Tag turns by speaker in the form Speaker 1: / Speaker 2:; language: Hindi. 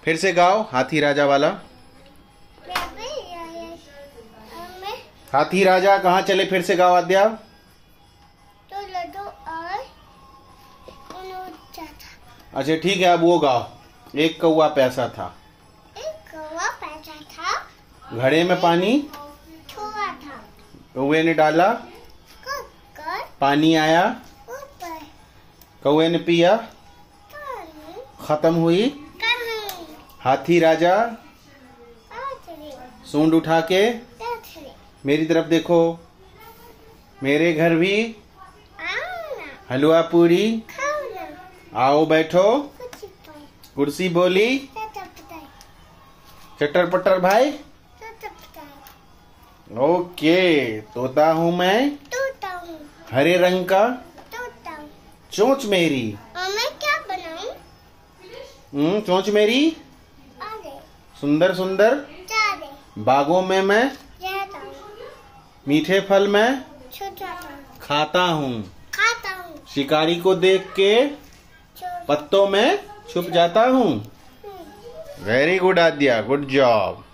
Speaker 1: फिर से गाओ हाथी राजा वाला। हाथी राजा कहाँ चले, फिर से गाओ आद्या।
Speaker 2: तो लड्डू और
Speaker 1: अच्छा ठीक है, अब वो गाओ। एक कौवा पैसा था,
Speaker 2: एक कौवा पैसा था,
Speaker 1: घड़े में पानी
Speaker 2: थोड़ा था,
Speaker 1: कौवे ने डाला,
Speaker 2: कर
Speaker 1: पानी आया,
Speaker 2: ऊपर
Speaker 1: कौवे ने पिया,
Speaker 2: पानी
Speaker 1: खत्म हुई।
Speaker 2: कहीं
Speaker 1: हाथी राजा
Speaker 2: आचरी
Speaker 1: सूंड उठा के
Speaker 2: आचरी
Speaker 1: मेरी तरफ देखो, मेरे घर भी
Speaker 2: आना
Speaker 1: हलवा पूरी,
Speaker 2: खाना
Speaker 1: आओ बैठो,
Speaker 2: कुछ पाई
Speaker 1: कुर्सी बोली,
Speaker 2: चटपटाई
Speaker 1: चटर पटर भाई।
Speaker 2: चटपटाई
Speaker 1: ओके, तोता हूँ मैं,
Speaker 2: टूटा हूँ
Speaker 1: हरे रंग का,
Speaker 2: टूटा हूँ।
Speaker 1: चोंच मेरी।
Speaker 2: और मैं क्या बनाऊँ?
Speaker 1: चोंच मेरी
Speaker 2: आगे
Speaker 1: सुंदर सुंदर,
Speaker 2: चारे
Speaker 1: बागों में मैं
Speaker 2: रहता हूँ,
Speaker 1: मीठे फल मैं
Speaker 2: छुटाता हूँ,
Speaker 1: खाता हूँ,
Speaker 2: खाता हूँ,
Speaker 1: शिकारी को देख के
Speaker 2: चोर
Speaker 1: पत्तों में छुप जाता हूँ। Very good Aadya, good job.